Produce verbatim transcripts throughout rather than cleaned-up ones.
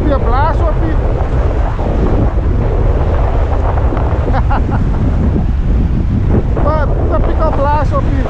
weer blaas op die. Maar dat heb ik al blaas op die.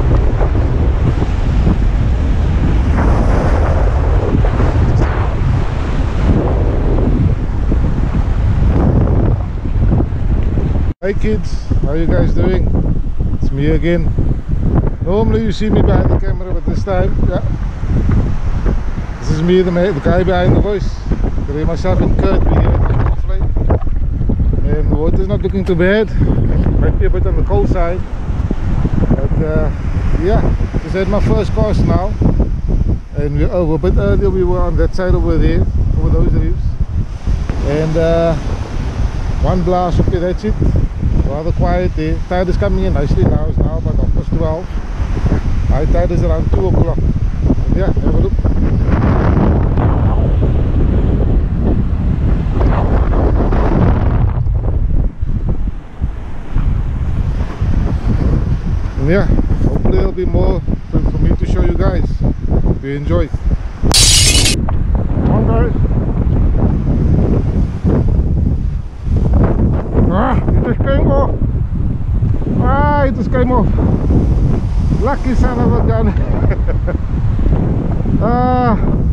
Hey kids, how are you guys doing? It's me again. Normally you see me behind the camera, but this time, yeah, this is me, the, the guy behind the voice. I hear myself in Kurt here at the flame. And the water is not looking too bad. Might be a bit on the cold side. But uh, yeah, just had my first cast now. And we over a bit earlier, we were on that side over there, over those reefs. And uh, one blast, okay, that's it. Rather quiet there. Tide is coming in nicely now. It's now about half past twelve. High tide is around two o'clock. Yeah, have a look. And yeah, hopefully there'll be more for, for me to show you guys. Hope you enjoy. Come on guys. Ah, it just came off. Ah, it just came off. Lucky son of a gun. Ah.